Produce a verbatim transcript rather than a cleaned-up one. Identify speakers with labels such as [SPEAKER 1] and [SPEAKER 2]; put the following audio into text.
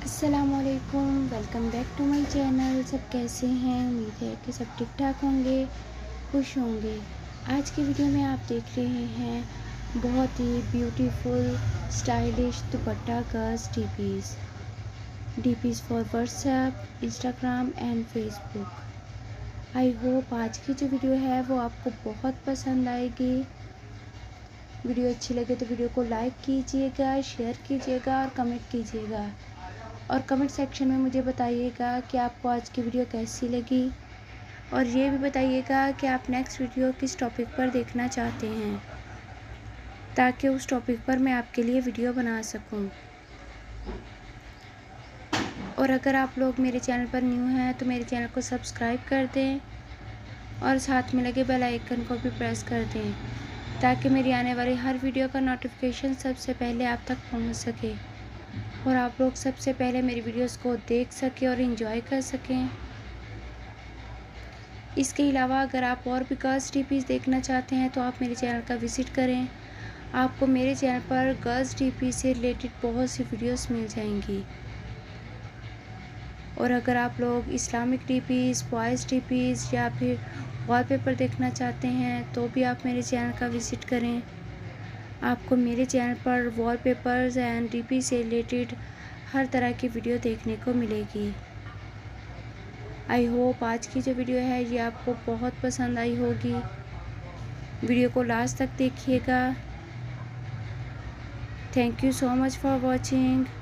[SPEAKER 1] अस्सलामुअलैकुम, welcome back to my channel. सब कैसे हैं? उम्मीद है कि सब ठीक ठाक होंगे, खुश होंगे। आज की वीडियो में आप देख रहे हैं बहुत ही beautiful stylish dupatta girls DPs DPs for WhatsApp, Instagram and Facebook. I hope आज की जो वीडियो है वो आपको बहुत पसंद आएगी। वीडियो अच्छी लगे तो वीडियो को लाइक कीजिएगा, शेयर कीजिएगा और कमेंट कीजिएगा। और कमेंट सेक्शन में मुझे बताइएगा कि आपको आज की वीडियो कैसी लगी, और ये भी बताइएगा कि आप नेक्स्ट वीडियो किस टॉपिक पर देखना चाहते हैं, ताकि उस टॉपिक पर मैं आपके लिए वीडियो बना सकूं। और अगर आप लोग मेरे चैनल पर न्यू हैं तो मेरे चैनल को सब्सक्राइब कर दें और साथ में लगे बेल आइकन को भी प्रेस कर दें, ताकि मेरी आने वाली हर वीडियो का नोटिफिकेशन सबसे पहले आप तक पहुंच सके और आप लोग सबसे पहले मेरी वीडियोस को देख सकें और एंजॉय कर सकें। इसके अलावा अगर आप और भी गर्ल्स डी पीस देखना चाहते हैं तो आप मेरे चैनल का विज़िट करें। आपको मेरे चैनल पर गर्ल्स डी पीस से रिलेटेड बहुत सी वीडियोस मिल जाएंगी। और अगर आप लोग Islamic DPs, boys DPs या फिर वॉलपेपर देखना चाहते हैं तो भी आप मेरे चैनल का विज़िट करें। आपको मेरे चैनल पर वॉलपेपर्स एंड डी पी से रिलेटेड हर तरह की वीडियो देखने को मिलेगी। आई होप आज की जो वीडियो है ये आपको बहुत पसंद आई होगी। वीडियो को लास्ट तक देखिएगा। Thank you so much for watching.